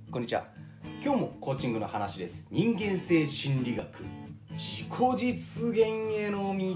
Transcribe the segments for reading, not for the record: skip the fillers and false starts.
こんにちは。今日もコーチングの話です。人間性心理学、自己実現への道。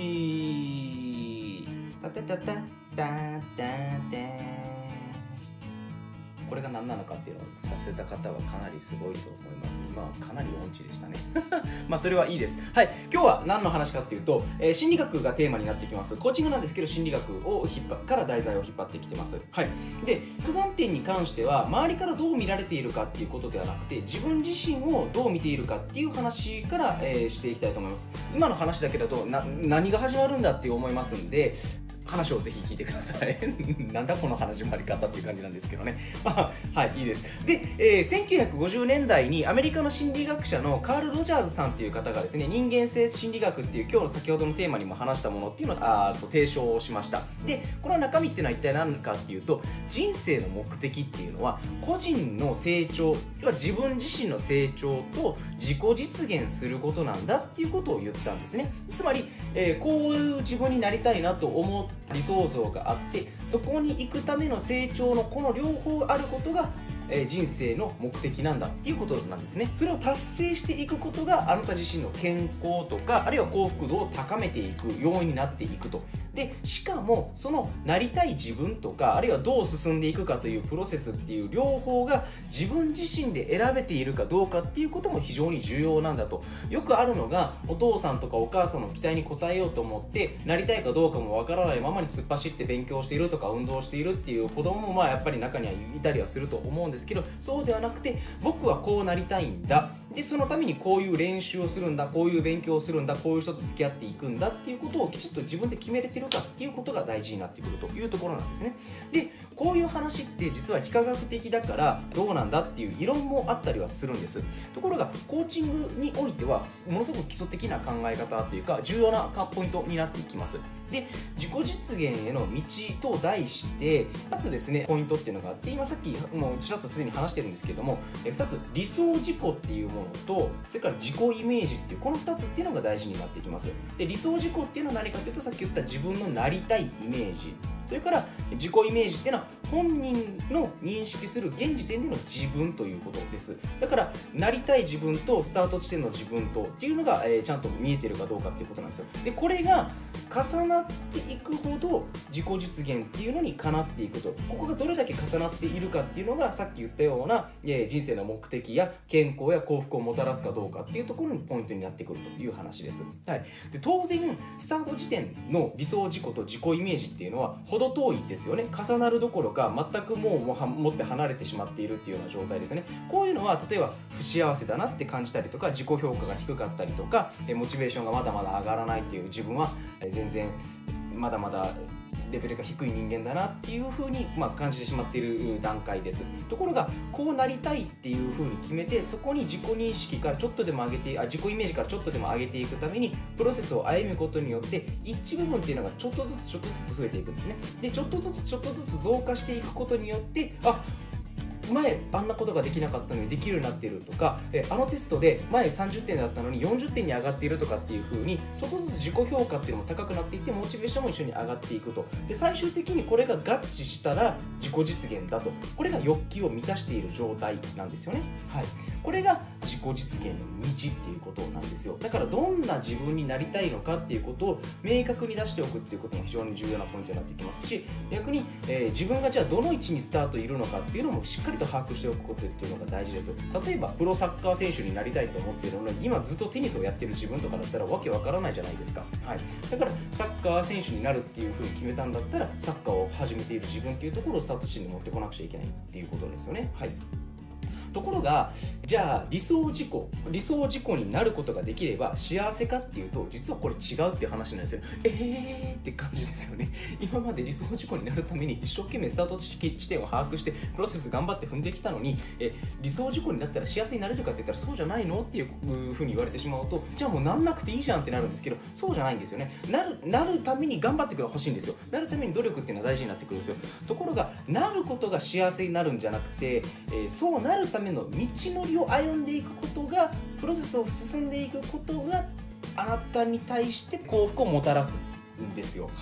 タタタタタタタ。これが何なのかっていうのをさせた方はかなりすごいと思います。今はかなり音痴でしたね。まあそれはいいです。はい、今日は何の話かっていうと、心理学がテーマになってきます。コーチングなんですけど、心理学をから題材を引っ張ってきてます。はい。で、着眼点に関しては周りからどう見られているかっていうことではなくて、自分自身をどう見ているかっていう話から、していきたいと思います。今の話だけだと何が始まるんだって思いますんで、話をぜひ聞いてください。なんだこの始まり方っていう感じなんですけどね。はい、いいです。で、1950年代にアメリカの心理学者のカール・ロジャーズさんっていう方がですね、人間性心理学っていう今日の先ほどのテーマにも話したものっていうのを提唱しました。で、この中身っていうのは一体何かっていうと、人生の目的っていうのは個人の成長、要は自分自身の成長と自己実現することなんだっていうことを言ったんですね。つまり、こういう自分になりたいなと思って理想像があって、そこに行くための成長のこの両方あることが人生の目的なんだっていうことなんですね。それを達成していくことがあなた自身の健康とかあるいは幸福度を高めていく要因になっていくと。でしかもそのなりたい自分とかあるいはどう進んでいくかというプロセスっていう両方が自分自身で選べているかどうかっていうことも非常に重要なんだと。よくあるのが、お父さんとかお母さんの期待に応えようと思ってなりたいかどうかもわからないままに突っ走って勉強しているとか運動しているっていう子供もやっぱり中にはいたりはすると思うんですけど、そうではなくて、僕はこうなりたいんだ、でそのためにこういう練習をするんだ、こういう勉強をするんだ、こういう人と付き合っていくんだっていうことをきちっと自分で決めれてるかっていうことが大事になってくるというところなんですね。でこういう話って実は非科学的だからどうなんだっていう異論もあったりはするんです。ところがコーチングにおいてはものすごく基礎的な考え方というか重要なポイントになっていきます。で自己実現への道と題して2つですねポイントっていうのがあって、今さっきもうちらっとすでに話してるんですけども、2つ理想自己っていうものとそれから自己イメージっていうこの2つっていうのが大事になってきます。で理想自己っていうのは何かというと、さっき言った自分のなりたいイメージ、それから自己イメージっていうのは本人の認識する現時点での自分ということです。だからなりたい自分とスタート地点の自分とっていうのが、ちゃんと見えてるかどうかっていうことなんですよ。でこれが重なっていくほど自己実現っていうのにかなっていくと、ここがどれだけ重なっているかっていうのがさっき言ったような、人生の目的や健康や幸福をもたらすかどうかっていうところにポイントになってくるという話です。はい、で当然スタート時点の理想自己と自己イメージっていうのは程遠いですよね。重なるどころか全くもって離れてしまっているっていうような状態ですね。こういうのは例えば不幸せだなって感じたりとか、自己評価が低かったりとか、モチベーションがまだまだ上がらないっていう、自分は全然まだまだレベルが低い人間だなっていう風に感じてしまっている段階です。ところがこうなりたいっていう風に決めて、そこに自己認識からちょっとでも上げて自己イメージからちょっとでも上げていくためにプロセスを歩むことによって一致部分っていうのがちょっとずつ増えていくんですね。でちょっとずつ増加していくことによって、前あんなことができなかったのにできるようになっているとか、あのテストで前30点だったのに40点に上がっているとかっていう風にちょっとずつ自己評価っていうのも高くなっていって、モチベーションも一緒に上がっていくと。で最終的にこれが合致したら自己実現だと。これが欲求を満たしている状態なんですよね。はい、これが自己実現の道っていうことなんですよ。だからどんな自分になりたいのかっていうことを明確に出しておくっていうことも非常に重要なポイントになってきますし、逆に、自分がじゃあどの位置にスタートいるのかっていうのもしっかりと把握しておくことっていうのが大事です。例えばプロサッカー選手になりたいと思っているのに今ずっとテニスをやってる自分とかだったらわけわからないじゃないですか。はい、だからサッカー選手になるっていうふうに決めたんだったら、サッカーを始めている自分っていうところをスタート地点に持ってこなくちゃいけないっていうことですよね。はい、ところがじゃあ理想自己になることができれば幸せかっていうと、実はこれ違うっていう話なんですよ。って感じですよね。今まで理想自己になるために一生懸命スタート地点を把握してプロセス頑張って踏んできたのに、理想自己になったら幸せになれるかって言ったらそうじゃないのっていうふうに言われてしまうと、じゃあもうなんなくていいじゃんってなるんですけど、そうじゃないんですよね。なるために頑張ってほしいんですよ。なるために努力っていうのは大事になってくるんですよ。ところがなることが幸せになるんじゃなくて、そうなるための道のりを歩んでいくことが、プロセスを進んでいくことがあなたに対して幸福をもたらすんですよ。はい、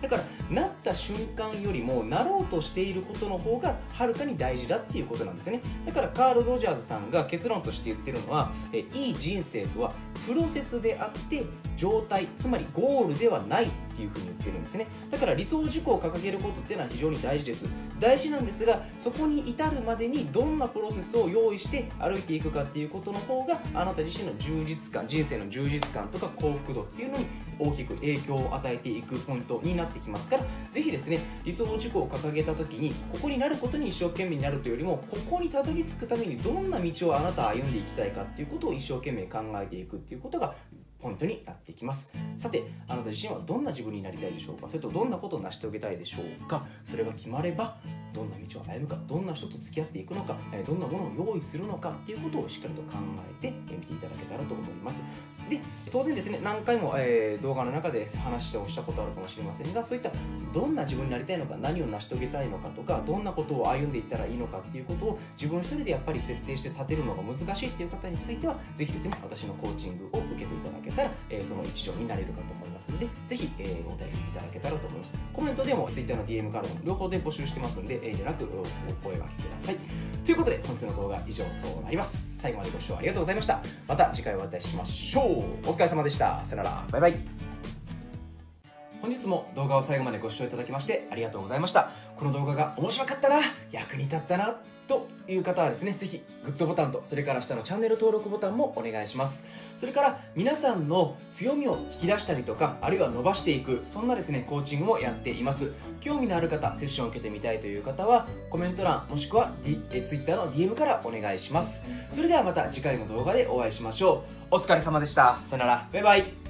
だからなった瞬間よりもなろうとしていることの方がはるかに大事だっていうことなんですよね。だからカール・ロジャーズさんが結論として言ってるのは、いい人生とはプロセスであって状態、つまりゴールではないっていうふうに言ってるんですね。だから理想事項を掲げることっていうのは非常に大事です。大事なんですが、そこに至るまでにどんなプロセスを用意して歩いていくかっていうことの方があなた自身の充実感、人生の充実感とか幸福度っていうのに大きく影響を与えていくポイントになってきますから、ぜひですね、理想事項を掲げた時にここになることに一生懸命になるというよりも、ここにたどり着くためにどんな道をあなたは歩んでいきたいかっていうことを一生懸命考えていくっていうことがポイントになっていきます。さて、あなた自身はどんな自分になりたいでしょうか。それとどんなことを成し遂げたいでしょうか。それが決まればどんな道を歩むか、どんな人と付き合っていくのか、どんなものを用意するのかっていうことをしっかりと考えてみていただけたらと思います。で、当然ですね、何回も、動画の中で話をしたことあるかもしれませんが、そういったどんな自分になりたいのか、何を成し遂げたいのかとか、どんなことを歩んでいったらいいのかっていうことを自分一人でやっぱり設定して立てるのが難しいっていう方については、ぜひですね、私のコーチングを受けていただけたら、その一助になれるかと思いますので、ぜひ、お便りいただけたらと思います。コメントでも Twitter の DM からも両方で募集してますので、遠慮なくお声掛けください。ということで、本日の動画は以上となります。最後までご視聴ありがとうございました。また次回お会いしましょう。お疲れ様でした。さよなら。バイバイ。本日も動画を最後までご視聴いただきましてありがとうございました。この動画が面白かったな、役に立ったなという方はですね、ぜひグッドボタンと、それから下のチャンネル登録ボタンもお願いします。それから皆さんの強みを引き出したりとか、あるいは伸ばしていく、そんなですね、コーチングもやっています。興味のある方、セッションを受けてみたいという方はコメント欄もしくは、Twitter の DM からお願いします。それではまた次回の動画でお会いしましょう。お疲れ様でした。さよなら。バイバイ。